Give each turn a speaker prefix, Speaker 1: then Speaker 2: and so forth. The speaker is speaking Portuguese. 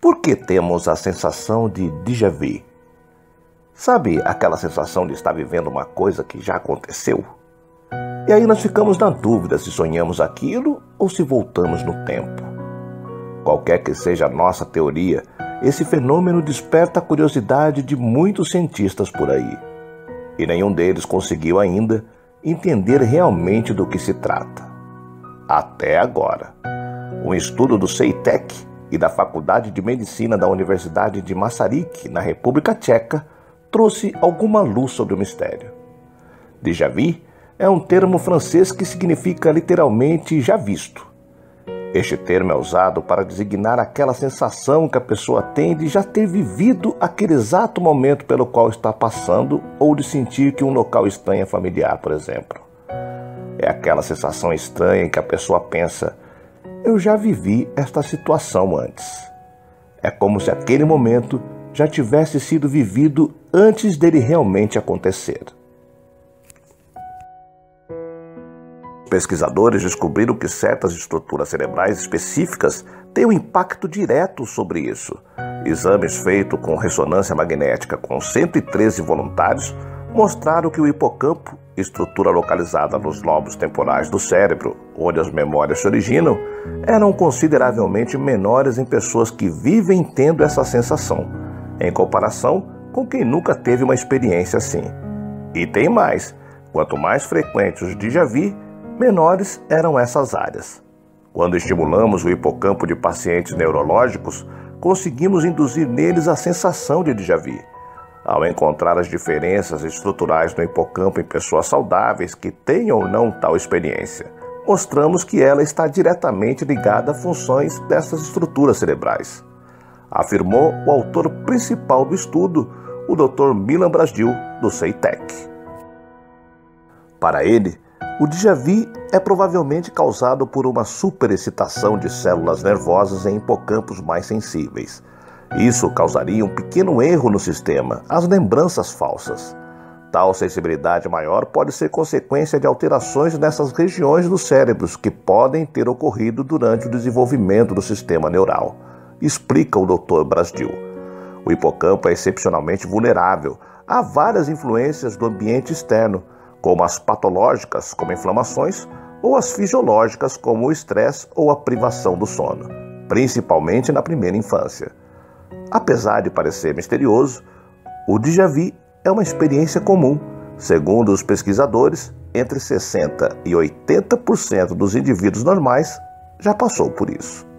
Speaker 1: Por que temos a sensação de déjà vu? Sabe aquela sensação de estar vivendo uma coisa que já aconteceu? E aí nós ficamos na dúvida se sonhamos aquilo ou se voltamos no tempo. Qualquer que seja a nossa teoria, esse fenômeno desperta a curiosidade de muitos cientistas por aí. E nenhum deles conseguiu ainda entender realmente do que se trata. Até agora. Um estudo do CEITEC e da Faculdade de Medicina da Universidade de Masaryk, na República Tcheca, trouxe alguma luz sobre o mistério. Déjà vu é um termo francês que significa literalmente já visto. Este termo é usado para designar aquela sensação que a pessoa tem de já ter vivido aquele exato momento pelo qual está passando ou de sentir que um local estranho é familiar, por exemplo. É aquela sensação estranha em que a pessoa pensa: eu já vivi esta situação antes. É como se aquele momento já tivesse sido vivido antes dele realmente acontecer. Pesquisadores descobriram que certas estruturas cerebrais específicas têm um impacto direto sobre isso. Exames feitos com ressonância magnética com 113 voluntários mostraram que o hipocampo, estrutura localizada nos lobos temporais do cérebro, onde as memórias se originam, eram consideravelmente menores em pessoas que vivem tendo essa sensação, em comparação com quem nunca teve uma experiência assim. E tem mais, quanto mais frequentes os déjà vu, menores eram essas áreas. Quando estimulamos o hipocampo de pacientes neurológicos, conseguimos induzir neles a sensação de déjà vu. Ao encontrar as diferenças estruturais no hipocampo em pessoas saudáveis que têm ou não tal experiência, mostramos que ela está diretamente ligada a funções dessas estruturas cerebrais, afirmou o autor principal do estudo, o Dr. Milan Brazdil, do CEITEC. Para ele, o déjà vu é provavelmente causado por uma superexcitação de células nervosas em hipocampos mais sensíveis. Isso causaria um pequeno erro no sistema, as lembranças falsas. Tal sensibilidade maior pode ser consequência de alterações nessas regiões dos cérebros que podem ter ocorrido durante o desenvolvimento do sistema neural, explica o Dr. Brazdil. O hipocampo é excepcionalmente vulnerável a várias influências do ambiente externo, como as patológicas, como inflamações, ou as fisiológicas, como o estresse ou a privação do sono, principalmente na primeira infância. Apesar de parecer misterioso, o déjà vu é uma experiência comum. Segundo os pesquisadores, entre 60% e 80% dos indivíduos normais já passou por isso.